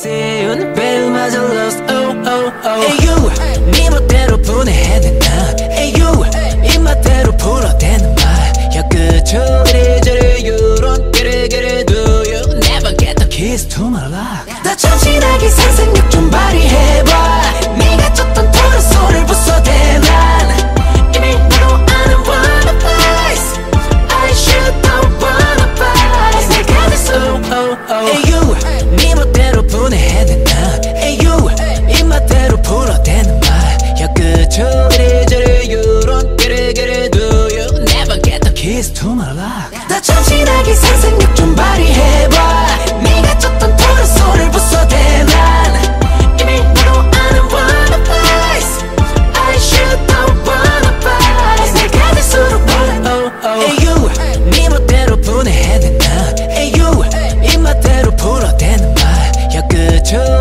See you 내 배우마저 lost oh oh oh 에유 네 멋대로 분해해낸 나 에유 입맛대로 풀어대는 말야 그저 이리저리 you don't get it do you never get the keys to my life 나 참신하게 상상력 좀 발휘해봐 네가 쳤던 토르소를 부숴대 난 이미 나도 아는 wanna place I should don't wanna place 내가 됐어 oh oh 에유 네 멋대로 분해해낸 나 에유 입맛대로 풀어대는 말야 그저 이리저리 you don't get it do you never get the keys to my life 나 참신하게 상상력 좀 발휘해봐 네가 쳤던 토르소를 부숴대 난 이미 나도 아는 wanna place I should don't wanna place 내가 될수록 oh oh 에유 네 멋대로 분해해낸 나 에유 입맛대로 풀어대는 말야 그저